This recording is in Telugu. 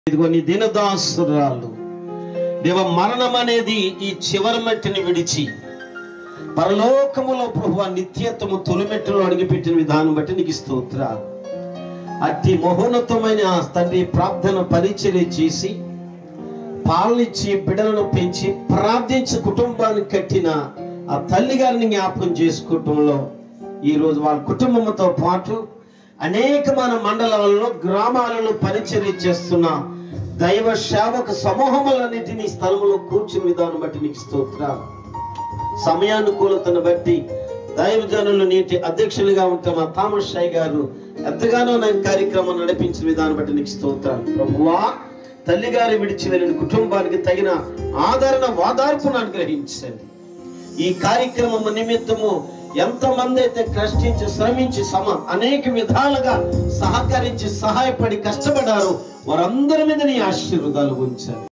ఇదిగో నీ దీనదాసురాలు దేవ, మరణం అనేది ఈ చివరి మట్టిని విడిచి పరలోకములో ప్రభువా నిత్యత్వము తొలిమెట్టులో అడిగిపెట్టిన విధానం బట్టి నీకు స్తోత్రాలు. అట్టి మహోన్నతమైన తండ్రి ప్రార్థన పరిచర్య చేసి పాలనిచ్చి బిడ్డలను పెంచి ప్రార్థించి కుటుంబాన్ని కట్టిన ఆ తల్లి గారిని జ్ఞాపకం చేసుకోవటంలో ఈరోజు వాళ్ళ కుటుంబంతో పాటు అనేకమైన మండలాలలో గ్రామాలలో పరిచర్య చేస్తున్న దైవ సేవక సమూహములన్నిటినీ స్థలములో కూర్చుని విధానం బట్టి నీకు స్తోత్రాలు. సమయానుకూలతను బట్టి దైవజనులు నీటి అధ్యక్షులుగా ఉంటున్న థామస్ షై గారు ఎంతగానో నా కార్యక్రమం నడిపించిన విధానం బట్టి నీకు స్తోత్రాలు. ప్రభువా, తల్లిగారి విడిచి వెళ్ళిన కుటుంబానికి తగిన ఆదరణ వాదార్పును అనుగ్రహించండి. ఈ కార్యక్రమం నిమిత్తము ఎంతమంది అయితే కష్టించి శ్రమించి అనేక విధాలుగా సహకరించి సహాయపడి కష్టపడారో వారందరి మీద నీ ఆశీర్వాదాలు ఉంచండి.